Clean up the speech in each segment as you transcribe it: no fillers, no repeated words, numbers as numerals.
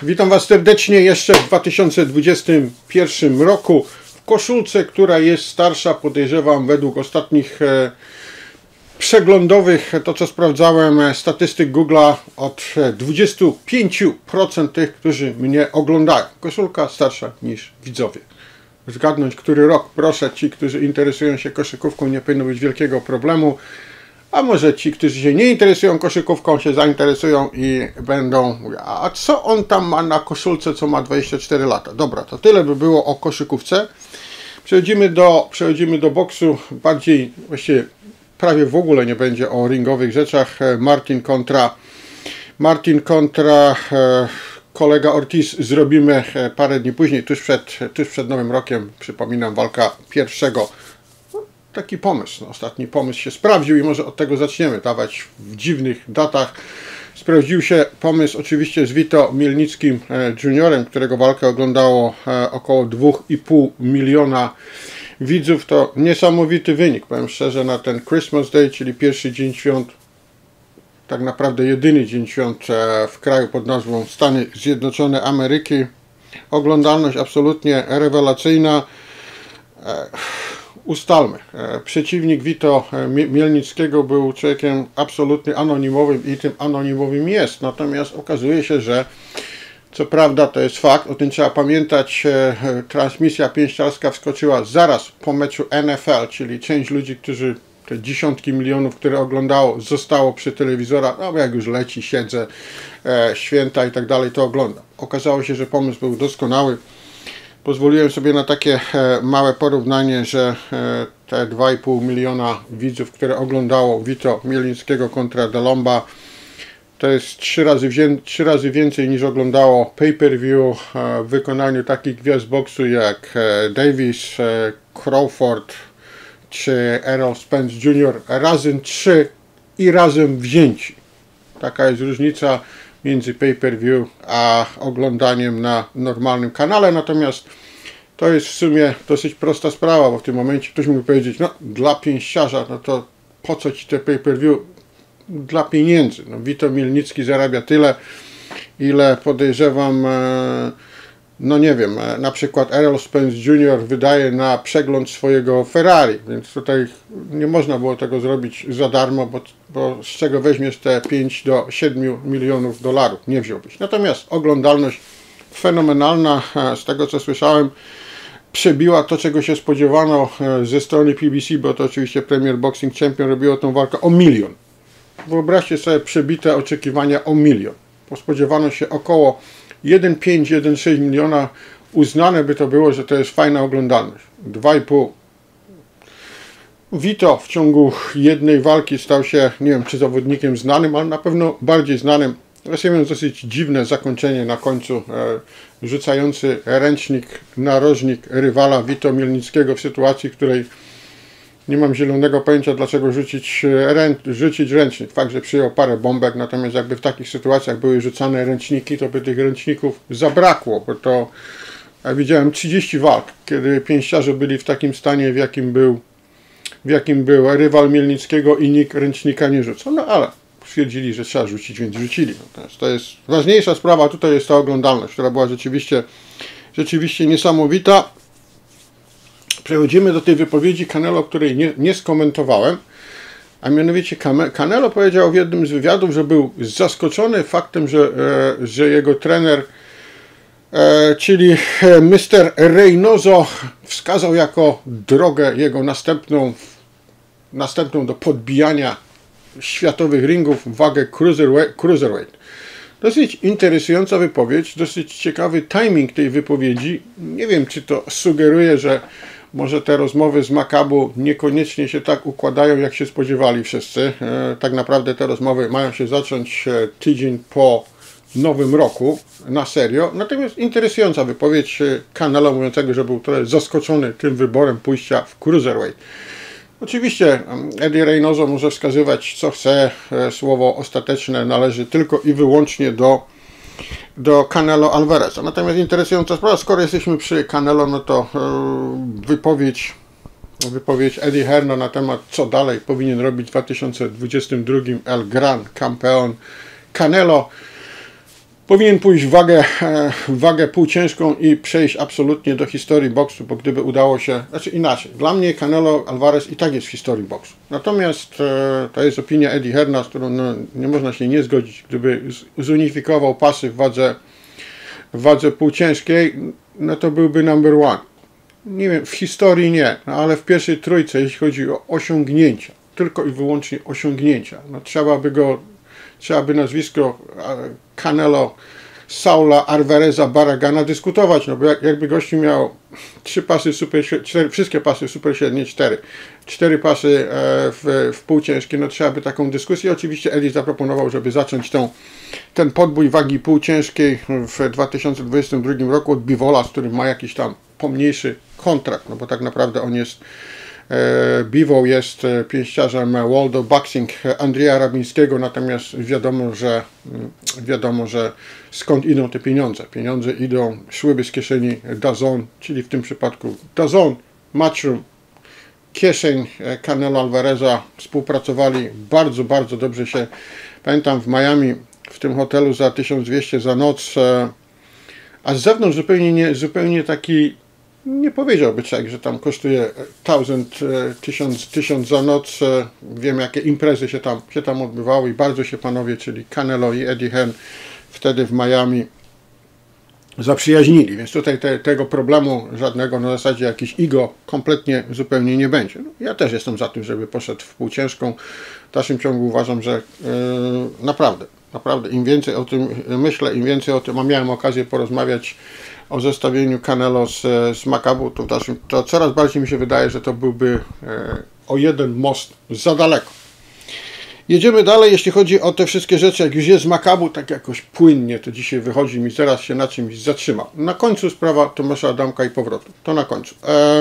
Witam Was serdecznie jeszcze w 2021 roku w koszulce, która jest starsza, podejrzewam, według ostatnich przeglądowych, to co sprawdzałem, statystyk Google'a, od 25% tych, którzy mnie oglądają. Koszulka starsza niż widzowie. Zgadnąć, który rok, proszę, ci, którzy interesują się koszykówką, nie powinno być wielkiego problemu. A może ci, którzy się nie interesują koszykówką, się zainteresują i będą mówić, a co on tam ma na koszulce, co ma 24 lata? Dobra, to tyle by było o koszykówce. Przechodzimy do boksu. Bardziej, właściwie prawie w ogóle nie będzie o ringowych rzeczach. Martin kontra kolega Ortiz zrobimy parę dni później, tuż przed Nowym Rokiem. Przypominam, walka pierwszego. Taki pomysł, ostatni pomysł się sprawdził i może od tego zaczniemy dawać w dziwnych datach. Sprawdził się pomysł oczywiście z Vito Mielnickim Juniorem, którego walkę oglądało około 2,5 miliona widzów. To niesamowity wynik, powiem szczerze, na ten Christmas Day, czyli pierwszy dzień świąt, tak naprawdę jedyny dzień świąt w kraju pod nazwą Stany Zjednoczone Ameryki. Oglądalność absolutnie rewelacyjna. Ustalmy, przeciwnik Vito Mielnickiego był człowiekiem absolutnie anonimowym i tym anonimowym jest. Natomiast okazuje się, że co prawda to jest fakt, o tym trzeba pamiętać, transmisja pięściarska wskoczyła zaraz po meczu NFL, czyli część ludzi, którzy te dziesiątki milionów, które oglądało, zostało przy telewizorach, no jak już leci, siedzę, święta i tak dalej, to oglądam. Okazało się, że pomysł był doskonały. Pozwoliłem sobie na takie małe porównanie, że te 2,5 miliona widzów, które oglądało Vito Mielnickiego kontra Delomba, to jest 3 razy więcej niż oglądało pay-per-view w wykonaniu takich gwiazd boksu jak Davis, Crawford czy Errol Spence Jr. razem 3 i razem wzięci. Taka jest różnica między pay-per-view a oglądaniem na normalnym kanale, natomiast to jest w sumie dosyć prosta sprawa, bo w tym momencie ktoś mógł powiedzieć, no dla pięściarza, no to po co ci te pay-per-view? Dla pieniędzy. No, Vito Mielnicki zarabia tyle, ile podejrzewam, no nie wiem, na przykład Errol Spence Jr. wydaje na przegląd swojego Ferrari, więc tutaj nie można było tego zrobić za darmo, bo z czego weźmiesz te 5 do 7 milionów dolarów? Nie wziąłbyś. Natomiast oglądalność fenomenalna, z tego co słyszałem, przebiła to, czego się spodziewano ze strony PBC, bo to oczywiście Premier Boxing Champion robiło tą walkę o 1 milion. Wyobraźcie sobie przebite oczekiwania o 1 milion. Spodziewano się około 1,5-1,6 miliona. Uznane by to było, że to jest fajna oglądalność. 2,5. Vito w ciągu jednej walki stał się, nie wiem czy zawodnikiem znanym, ale na pewno bardziej znanym. Zresztą jest dosyć dziwne zakończenie na końcu, rzucający ręcznik, narożnik rywala Vito Mielnickiego w sytuacji, w której nie mam zielonego pojęcia, dlaczego rzucić ręcznik. Fakt, że przyjął parę bombek, natomiast jakby w takich sytuacjach były rzucane ręczniki, to by tych ręczników zabrakło, bo to ja widziałem 30 walk, kiedy pięściarze byli w takim stanie, w jakim był rywal Mielnickiego i nikt ręcznika nie rzucał. No ale stwierdzili, że trzeba rzucić, więc rzucili. To jest ważniejsza sprawa, tutaj jest ta oglądalność, która była rzeczywiście niesamowita. Przechodzimy do tej wypowiedzi Canelo, której nie skomentowałem, a mianowicie Canelo powiedział w jednym z wywiadów, że był zaskoczony faktem, że jego trener, czyli Mr. Reynoso, wskazał jako drogę jego następną do podbijania światowych ringów wagę cruiserweight. Dosyć interesująca wypowiedź, dosyć ciekawy timing tej wypowiedzi. Nie wiem, czy to sugeruje, że może te rozmowy z Makabu niekoniecznie się tak układają, jak się spodziewali wszyscy. Tak naprawdę te rozmowy mają się zacząć tydzień po Nowym Roku, na serio. Natomiast interesująca wypowiedź Canelo mówiącego, że był trochę zaskoczony tym wyborem pójścia w cruiserweight. Oczywiście Eddie Reynoso może wskazywać co chce, słowo ostateczne należy tylko i wyłącznie do Canelo Alvareza. Natomiast interesująca sprawa, skoro jesteśmy przy Canelo, no to wypowiedź Eddie Hearna na temat co dalej powinien robić w 2022 El Gran Campeón Canelo. powinien pójść w wagę półciężką i przejść absolutnie do historii boksu, bo gdyby udało się, znaczy inaczej, dla mnie Canelo Alvarez i tak jest w historii boksu. Natomiast to jest opinia Eddie Hearna, z którą nie można się nie zgodzić, gdyby zunifikował pasy w wadze półciężkiej, no to byłby number one. Nie wiem, w historii nie, no ale w pierwszej trójce, jeśli chodzi o osiągnięcia, tylko i wyłącznie osiągnięcia, no trzeba by nazwisko Canelo Saula Alvareza Barragana dyskutować, no bo jakby gościu miał wszystkie pasy super średnie, cztery pasy w półciężkie, no trzeba by taką dyskusję. Oczywiście Eddie zaproponował, żeby zacząć ten podbój wagi półciężkiej w 2022 roku od Bivola, z którym ma jakiś tam pomniejszy kontrakt, no bo tak naprawdę on jest Bivol jest pięściarzem Waldo Boxing Andrzeja Rabińskiego, natomiast wiadomo, że skąd idą te pieniądze. Pieniądze szłyby z kieszeni DAZN, czyli w tym przypadku DAZN, Matchroom, kieszeń Canelo Alvareza, współpracowali bardzo, bardzo dobrze się, pamiętam w Miami, w tym hotelu za 1200 za noc, a z zewnątrz zupełnie taki, nie powiedziałby człowiek, że tam kosztuje 1000 za noc. Wiem, jakie imprezy się tam odbywały i bardzo się panowie, czyli Canelo i Eddie Hearn, wtedy w Miami zaprzyjaźnili, więc tutaj tego problemu żadnego, na zasadzie jakiś ego kompletnie zupełnie nie będzie. No, ja też jestem za tym, żeby poszedł w półciężką. W dalszym ciągu uważam, że naprawdę im więcej o tym myślę, im więcej o tym, a miałem okazję porozmawiać o zestawieniu Canelo z Makabu, to coraz bardziej mi się wydaje, że to byłby o jeden most za daleko. Jedziemy dalej, jeśli chodzi o te wszystkie rzeczy, jak już jest Makabu, tak jakoś płynnie to dzisiaj wychodzi mi, zaraz się na czymś zatrzymał. Na końcu sprawa Tomasza Adamka i powrotu, to na końcu.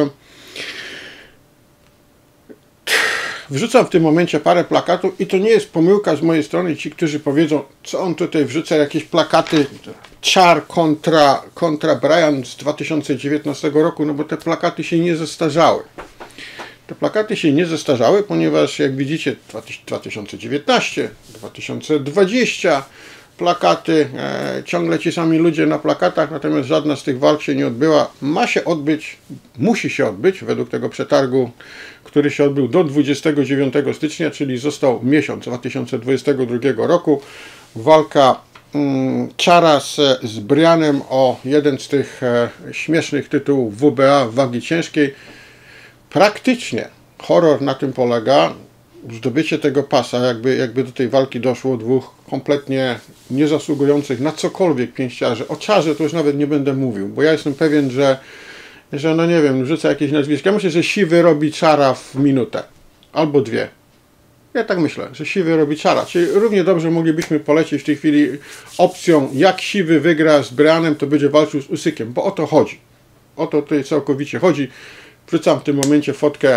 Wrzucam w tym momencie parę plakatów i to nie jest pomyłka z mojej strony. Ci, którzy powiedzą, co on tutaj wrzuca, jakieś plakaty Char kontra Bryan z 2019 roku, no bo te plakaty się nie zestarzały. Te plakaty się nie zestarzały, ponieważ jak widzicie 2019, 2020 plakaty, ciągle ci sami ludzie na plakatach, natomiast żadna z tych walk się nie odbyła. Musi się odbyć według tego przetargu, który się odbył do 29 stycznia, czyli został miesiąc 2022 roku. Walka Chara z Bryanem o jeden z tych śmiesznych tytułów WBA wagi ciężkiej. Praktycznie horror na tym polega. Zdobycie tego pasa, jakby do tej walki doszło dwóch kompletnie niezasługujących na cokolwiek pięściarzy. O Charze to już nawet nie będę mówił, bo ja jestem pewien, że no nie wiem, rzucę jakieś nazwisko. Ja myślę, że Siwy robi Chara w minutę albo dwie. Ja tak myślę, że Siwy robi Chara. Czyli równie dobrze moglibyśmy polecić w tej chwili opcją, jak Siwy wygra z Bryanem, to będzie walczył z Usykiem, bo o to chodzi. O to tutaj całkowicie chodzi. Wrzucam w tym momencie fotkę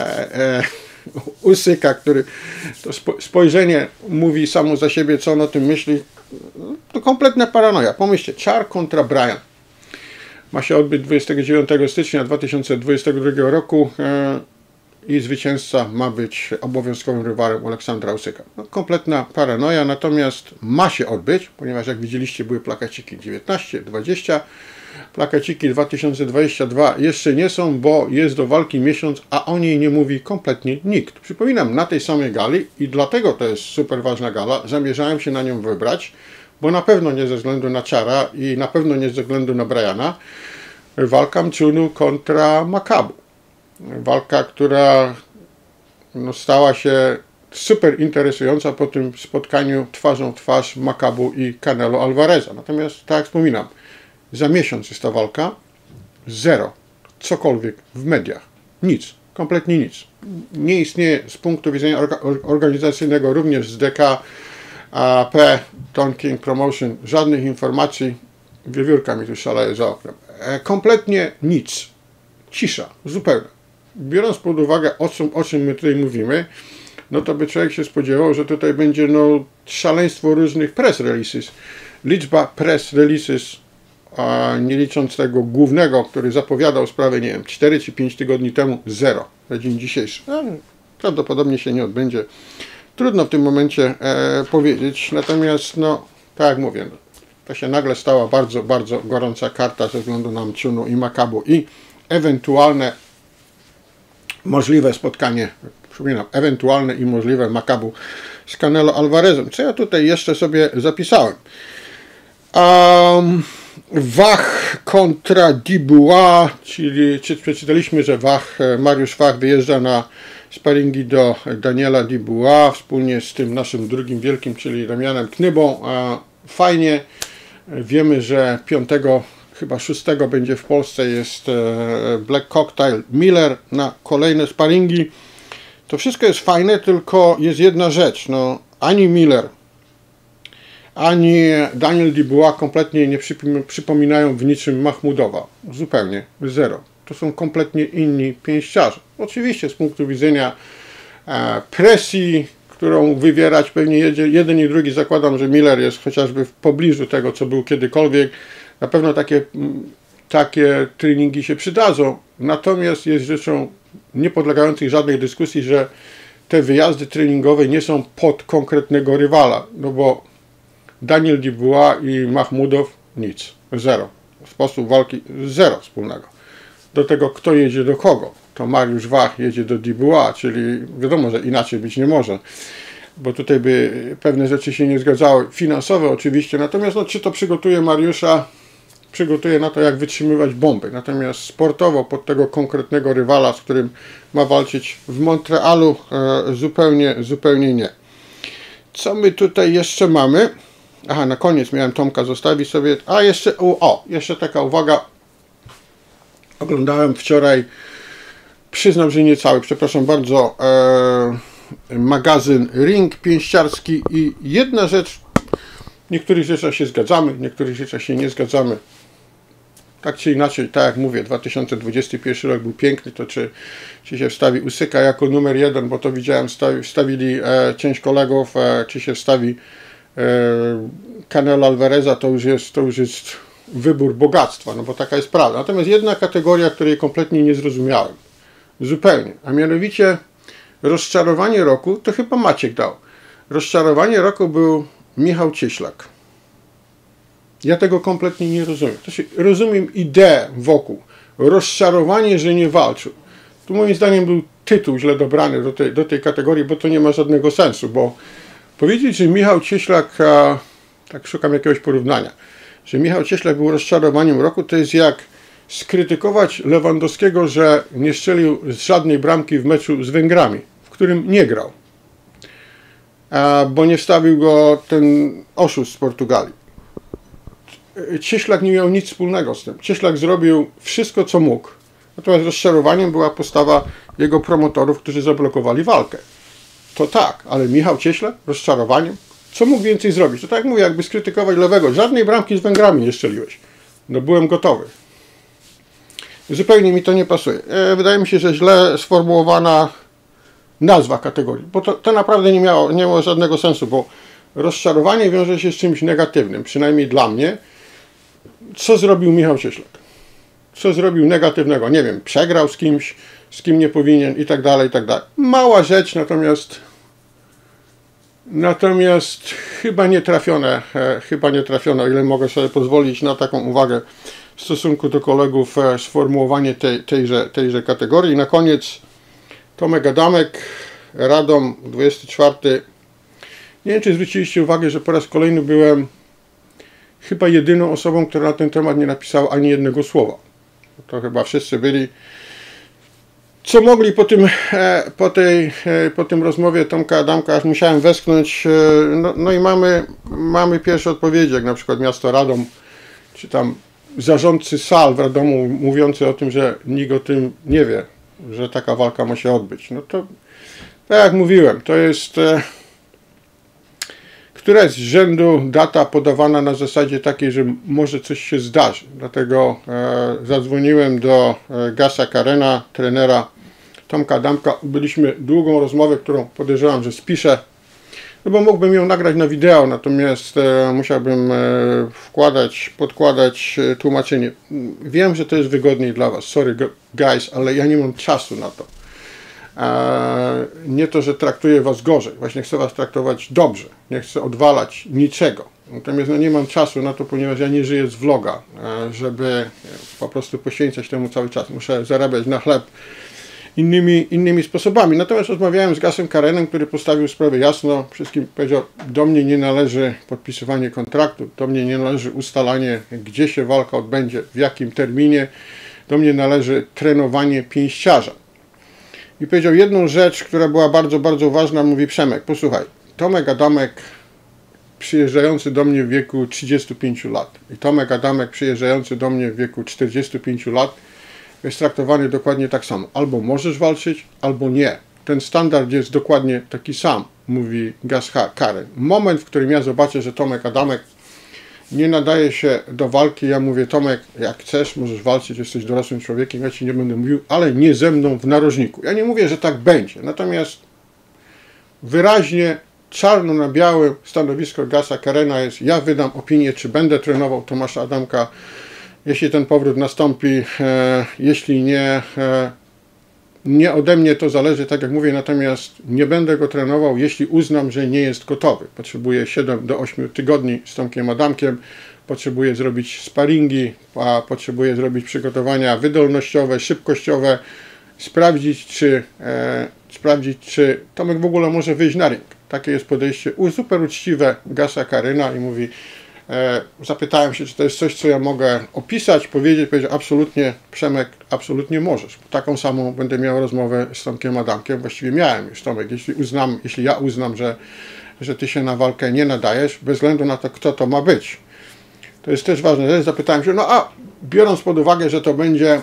Usyka, który to spojrzenie mówi samo za siebie, co on o tym myśli. To kompletna paranoja. Pomyślcie, Char kontra Bryan. Ma się odbyć 29 stycznia 2022 roku i zwycięzca ma być obowiązkowym rywalem Aleksandra Usyka. No, kompletna paranoja, natomiast ma się odbyć, ponieważ jak widzieliście były plakaciki 19, 20, plakaciki 2022 jeszcze nie są, bo jest do walki miesiąc, a o niej nie mówi kompletnie nikt. Przypominam, na tej samej gali i dlatego to jest super ważna gala, zamierzałem się na nią wybrać, bo na pewno nie ze względu na Chara i na pewno nie ze względu na Bryana, walka Mchunu kontra Makabu. Walka, która stała się super interesująca po tym spotkaniu twarzą w twarz Makabu i Canelo Alvareza. Natomiast, tak jak wspominam, za miesiąc jest ta walka, zero, cokolwiek w mediach, nic, kompletnie nic. Nie istnieje z punktu widzenia organizacyjnego, również z DKP, Don King Promotion, żadnych informacji, wiewiórka mi tu szaleje za oknem. Kompletnie nic, cisza, zupełna. Biorąc pod uwagę, o czym my tutaj mówimy, no to by człowiek się spodziewał, że tutaj będzie szaleństwo różnych press releases. Liczba press releases, nie licząc tego głównego, który zapowiadał sprawę, nie wiem, 4 czy 5 tygodni temu, zero na dzień dzisiejszy. Prawdopodobnie się nie odbędzie. Trudno w tym momencie powiedzieć, natomiast tak jak mówię, To się nagle stała bardzo, bardzo gorąca karta ze względu na Mchunu i Makabu i ewentualne możliwe spotkanie, przypominam, ewentualne i możliwe Makabu z Canelo Alvarezem. Co ja tutaj jeszcze sobie zapisałem? Wach kontra Dubois, czyli przeczytaliśmy, że Mariusz Wach wyjeżdża na sparingi do Daniela Dubois wspólnie z tym naszym drugim wielkim, czyli Damianem Knybą. Fajnie. Wiemy, że 5, chyba 6 będzie w Polsce, jest Black Cocktail Miller na kolejne sparingi. To wszystko jest fajne, tylko jest jedna rzecz. No, ani Miller, ani Daniel Dubois kompletnie nie przypominają w niczym Mahmudowa. Zupełnie. Zero. To są kompletnie inni pięściarze. Oczywiście z punktu widzenia presji, którą wywierać pewnie jeden i drugi, zakładam, że Miller jest chociażby w pobliżu tego, co był kiedykolwiek. Na pewno takie treningi się przydadzą. Natomiast jest rzeczą niepodlegających żadnej dyskusji, że te wyjazdy treningowe nie są pod konkretnego rywala. No bo Daniel Dubois i Mahmudow nic. Zero. Sposób walki zero wspólnego. Do tego, kto jedzie do kogo. To Mariusz Wach jedzie do Dubois, czyli wiadomo, że inaczej być nie może. Bo tutaj by pewne rzeczy się nie zgadzały. Finansowe oczywiście. Natomiast no, czy to przygotuje Mariusza, przygotuje na to, jak wytrzymywać bomby. Natomiast sportowo pod tego konkretnego rywala, z którym ma walczyć w Montrealu, zupełnie nie. Co my tutaj jeszcze mamy? Aha, na koniec miałem Tomka zostawić sobie. A jeszcze taka uwaga. Oglądałem wczoraj, przyznam, że nie cały, przepraszam bardzo, magazyn Ring pięściarski i jedna rzecz, w niektórych rzeczach się zgadzamy, w niektórych rzeczach się nie zgadzamy. Tak czy inaczej, tak jak mówię, 2021 rok był piękny, to czy się wstawi Usyka jako numer 1, bo to widziałem, wstawili część kolegów, czy się wstawi Canelo Alvareza, to już jest wybór bogactwa, no bo taka jest prawda. Natomiast jedna kategoria, której kompletnie nie zrozumiałem, zupełnie, a mianowicie rozczarowanie roku, to chyba Maciek dał. Rozczarowanie roku był Michał Cieślak. Ja tego kompletnie nie rozumiem. Rozumiem ideę wokół. Rozczarowanie, że nie walczył. Tu moim zdaniem był tytuł źle dobrany do tej kategorii, bo to nie ma żadnego sensu, bo powiedzieć, że Michał Cieślak, tak szukam jakiegoś porównania, że Michał Cieślak był rozczarowaniem roku, to jest jak skrytykować Lewandowskiego, że nie strzelił żadnej bramki w meczu z Węgrami, w którym nie grał, bo nie wstawił go ten oszust z Portugalii. Cieślak nie miał nic wspólnego z tym. Cieślak zrobił wszystko, co mógł. Natomiast rozczarowaniem była postawa jego promotorów, którzy zablokowali walkę. To tak, ale Michał Cieślak rozczarowaniem? Co mógł więcej zrobić? To tak jak mówię, jakby skrytykować Lewego. Żadnej bramki z Węgrami nie strzeliłeś. No byłem gotowy. Zupełnie mi to nie pasuje. Wydaje mi się, że źle sformułowana nazwa kategorii. Bo to naprawdę nie miało żadnego sensu, bo rozczarowanie wiąże się z czymś negatywnym. Przynajmniej dla mnie. Co zrobił Michał Cieślak? Co zrobił negatywnego? Nie wiem, przegrał z kimś, z kim nie powinien i tak dalej, i tak dalej. Mała rzecz, natomiast chyba nie trafiono, o ile mogę sobie pozwolić na taką uwagę w stosunku do kolegów, sformułowanie tejże kategorii. I na koniec Tomek Adamek, Radom, 24. Nie wiem, czy zwróciliście uwagę, że po raz kolejny byłem chyba jedyną osobą, która na ten temat nie napisała ani jednego słowa. To chyba wszyscy byli. Co mogli po tym rozmowie Tomka Adamka, aż musiałem westchnąć. No i mamy pierwsze odpowiedzi, jak na przykład miasto Radom, czy tam zarządcy sal w Radomu mówiący o tym, że nikt o tym nie wie, że taka walka ma się odbyć. No to, tak jak mówiłem, to jest któraś z rzędu data podawana na zasadzie takiej, że może coś się zdarzy. Dlatego zadzwoniłem do Gasa Karena, trenera Tomka Adamka. Byliśmy długą rozmowę, którą podejrzewam, że spiszę. No bo mógłbym ją nagrać na wideo, natomiast musiałbym podkładać tłumaczenie. Wiem, że to jest wygodniej dla Was. Sorry guys, ale ja nie mam czasu na to. Nie to, że traktuję Was gorzej. Właśnie chcę Was traktować dobrze. Nie chcę odwalać niczego. Natomiast no, nie mam czasu na to, ponieważ ja nie żyję z vloga, żeby po prostu poświęcać temu cały czas. Muszę zarabiać na chleb innymi sposobami. Natomiast rozmawiałem z Gasem Karenem, który postawił sprawę jasno. Wszystkim powiedział, do mnie nie należy podpisywanie kontraktu, do mnie nie należy ustalanie, gdzie się walka odbędzie, w jakim terminie. Do mnie należy trenowanie pięściarza. I powiedział jedną rzecz, która była bardzo, bardzo ważna. Mówi: Przemek, posłuchaj, Tomek Adamek przyjeżdżający do mnie w wieku 35 lat i Tomek Adamek przyjeżdżający do mnie w wieku 45 lat jest traktowany dokładnie tak samo. Albo możesz walczyć, albo nie. Ten standard jest dokładnie taki sam, mówi Gas Karen. Moment, w którym ja zobaczę, że Tomek Adamek nie nadaje się do walki, ja mówię: Tomek, jak chcesz, możesz walczyć, jesteś dorosłym człowiekiem, ja ci nie będę mówił, ale nie ze mną w narożniku. Ja nie mówię, że tak będzie, natomiast wyraźnie, czarno na białym stanowisko Gasa Karena jest: ja wydam opinię, czy będę trenował Tomasza Adamka, jeśli ten powrót nastąpi, jeśli nie, nie ode mnie to zależy, tak jak mówię, natomiast nie będę go trenował, jeśli uznam, że nie jest gotowy. Potrzebuję 7 do 8 tygodni z Tomkiem Adamkiem, potrzebuję zrobić sparingi, potrzebuję zrobić przygotowania wydolnościowe, szybkościowe, sprawdzić, czy Tomek w ogóle może wyjść na ring. Takie jest podejście super uczciwe Gasa Karena i mówi: zapytałem się, czy to jest coś, co ja mogę opisać, powiedzieć. Powiedział: absolutnie, Przemek, absolutnie możesz. Taką samą będę miał rozmowę z Tomkiem Adamkiem. Właściwie miałem już: Tomek, jeśli ja uznam, że ty się na walkę nie nadajesz, bez względu na to, kto to ma być. To jest też ważne rzecz. Zapytałem się: biorąc pod uwagę, że to będzie,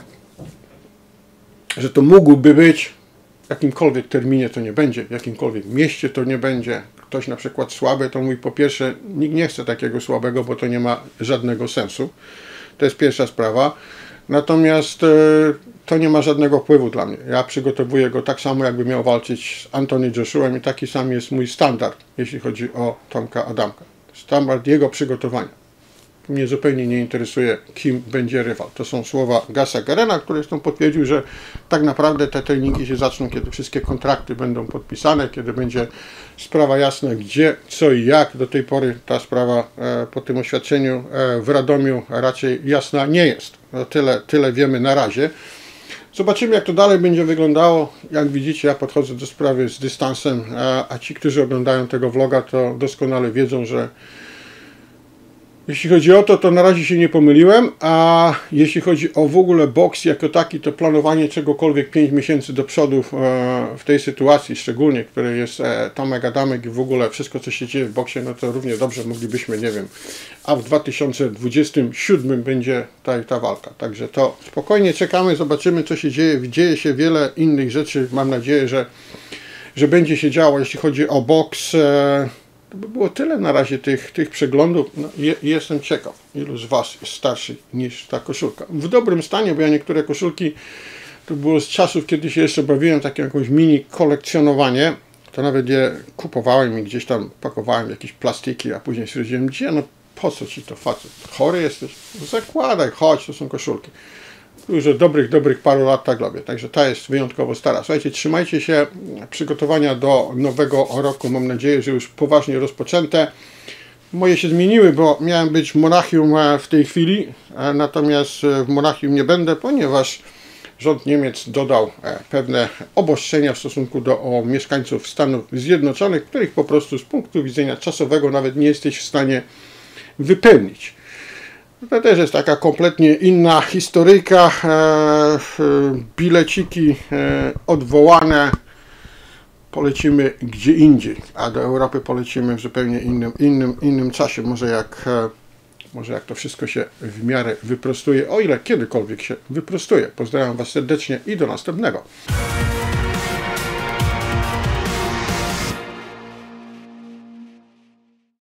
że to mógłby być w jakimkolwiek terminie, to nie będzie, w jakimkolwiek mieście to nie będzie. Ktoś na przykład słaby, to mówi: po pierwsze, nikt nie chce takiego słabego, bo to nie ma żadnego sensu. To jest pierwsza sprawa. Natomiast to nie ma żadnego wpływu dla mnie. Ja przygotowuję go tak samo, jakby miał walczyć z Anthony Joshuą i taki sam jest mój standard, jeśli chodzi o Tomka Adamka. Standard jego przygotowania. Mnie zupełnie nie interesuje, kim będzie rywal. To są słowa Gasa Karena, który zresztą potwierdził, że tak naprawdę te treningi się zaczną, kiedy wszystkie kontrakty będą podpisane, kiedy będzie sprawa jasna, gdzie, co i jak. Do tej pory ta sprawa po tym oświadczeniu w Radomiu raczej jasna nie jest. No, tyle wiemy na razie. Zobaczymy, jak to dalej będzie wyglądało. Jak widzicie, ja podchodzę do sprawy z dystansem, a ci, którzy oglądają tego vloga, to doskonale wiedzą, że jeśli chodzi o to, to na razie się nie pomyliłem, a jeśli chodzi o w ogóle boks jako taki, to planowanie czegokolwiek 5 miesięcy do przodu w tej sytuacji, szczególnie, której jest Tomek Adamek i w ogóle wszystko, co się dzieje w boksie, no to równie dobrze moglibyśmy, nie wiem, a w 2027 będzie ta walka. Także to spokojnie czekamy, zobaczymy, co się dzieje. Dzieje się wiele innych rzeczy. Mam nadzieję, że będzie się działo, jeśli chodzi o boks. To by było tyle na razie tych przeglądów. No, jestem ciekaw, ilu z Was jest starszy niż ta koszulka. W dobrym stanie, bo ja niektóre koszulki, to było z czasów, kiedy się jeszcze bawiłem takie jakąś mini kolekcjonowanie, to nawet je kupowałem i gdzieś tam pakowałem jakieś plastiki, a później stwierdziłem: gdzie, no po co ci to, facet? Chory jesteś? No, zakładaj, chodź, to są koszulki. Już od dobrych paru lat tak robię, także ta jest wyjątkowo stara. Słuchajcie, trzymajcie się, przygotowania do nowego roku, mam nadzieję, że już poważnie rozpoczęte. Moje się zmieniły, bo miałem być w Monachium w tej chwili, natomiast w Monachium nie będę, ponieważ rząd Niemiec dodał pewne obostrzenia w stosunku do mieszkańców Stanów Zjednoczonych, których po prostu z punktu widzenia czasowego nawet nie jesteś w stanie wypełnić. To też jest taka kompletnie inna historyjka, bileciki odwołane, polecimy gdzie indziej, a do Europy polecimy w zupełnie innym czasie, może jak to wszystko się w miarę wyprostuje, o ile kiedykolwiek się wyprostuje. Pozdrawiam Was serdecznie i do następnego.